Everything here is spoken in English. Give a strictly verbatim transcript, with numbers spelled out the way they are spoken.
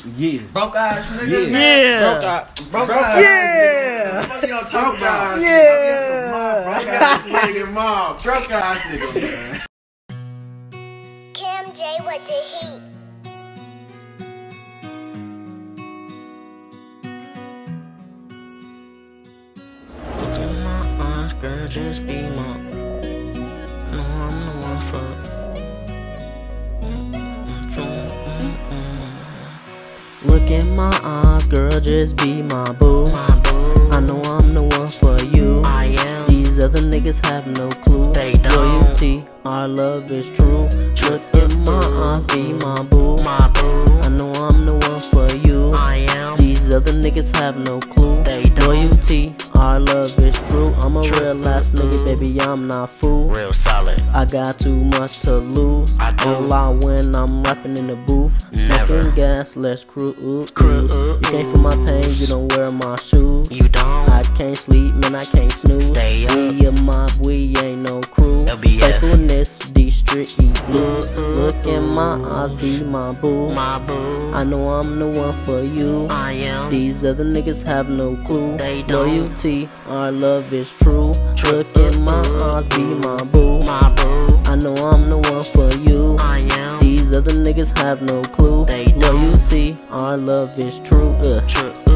Yeah. Broke ass niggas. Yeah. Yeah. Broke ass. Broke ass. Yeah. What y'all talking about? Yeah. Broke ass nigga, mom. Broke ass nigga, man. Cam J with the heat. Look in my eyes, girl, just be my. No, I'm the one for. Look in my eyes, girl, just be my boo. My boo. I know I'm the one for you. I am. These other niggas have no clue. They don't. Loyalty, our love is true. Look in my eyes, be my boo. My boo. I know I'm the one for you. I am. These other niggas have no clue. They don't. Loyalty, our love is true. I'm a true. Real ass nigga, baby, I'm not fool. Real solid. I got too much to lose. I don't lie when I'm rapping in the booth. Never. Smoking gas, let's cruise. You can't feel my pain, you don't wear my shoes. You don't. I can't sleep, man, I can't snooze. Stay up. We a mob, we ain't no crew. Faithfulness, these street blues. Look in my eyes, be my boo. My boo. I know I'm the one for you. I am. These other niggas have no clue. They don't. Loyalty, our love is true. true. Look in my eyes, be my boo. My boo. I know I'm the one for you. I am. These other niggas have no clue. They don't. Loyalty, our love is true. Uh. true.